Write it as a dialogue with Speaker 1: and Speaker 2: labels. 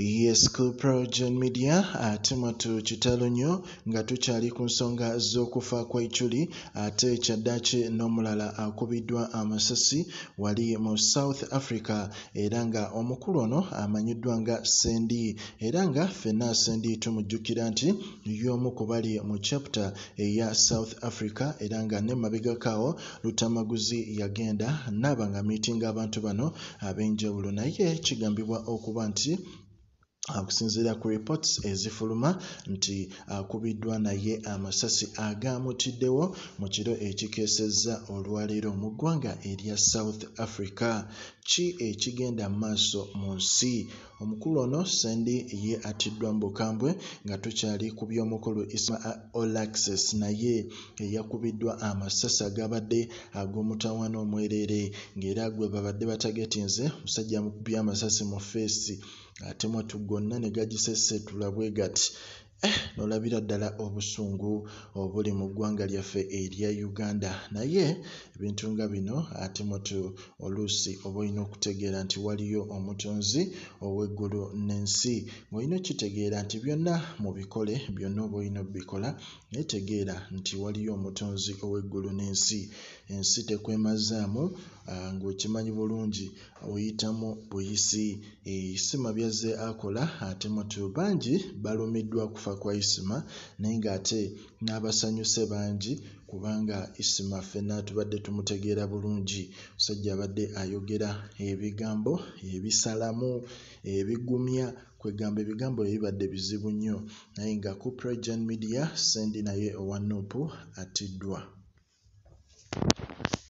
Speaker 1: Yes, ku PROJOURN media ate kitalo nnyo nga tukyali ku nsonga z'okufa kwa Ichuli ate kyaddaaki n'omulala akubiddwa amasasi wali mu South Africa era nga omukulu ono amanyiddwa nga Sendi era nga ffenna Sendi tumujjukira nti y'omu ku bali mu chapter eya South Africa era nga n'emabegakaawo Lutamaguzi yagenda n'aba nga meeting abantu bano ab'enjawulo naye kigambibwa okuba nti okusinziira ku reports ezifuluma nti akubiddwa naye amasasi agaamutiddewo mu kiro ekikeesezza olwaleero mu ggwanga erya South Africa. Ki ekigenda maaso mu nsi? Omukulu ono Sendi ye atiddwa mu bukambwe nga tukyali ku by'omukulu All Access naye eyakubiddwa amasasi agabadde ag'omutawaana omwereere ng'era gwe babadde batagetinze musajja amukubye amasasi mu feesi ate mwatu gonna ne gagisesetula bwe gati n'olabira ddala obusungu obuli mu ggwanga lyaffe erya Uganda. Naye ebintu nga bino ate mwatu oluusi oba olina okutegeera nti waliyo omutonzi ow'eggulu n'ensi. Ng'olina okitegeera nti byonna mu bikole byonna oba olina obikola naye tegeera nti waliyo omutonzi ow'eggulu n'ensi. Ensi tekwemazaamu ng'okimanyi bulungi oyitamu buyisi. Isima byazze akola ate mwatu bangi balumiddwa kufa kwa Isima naye ng'ate n'abasanyuse bangi kubanga Isima ffenna tubadde tumutegeera bulungi. Musajja abadde ayogera ebigambo ebisalamu ebigumya kwegamba ebigambo ebibadde bizibu nnyo naye nga ku PROJOURN media Sendi naye owa Nuupu atiddwa.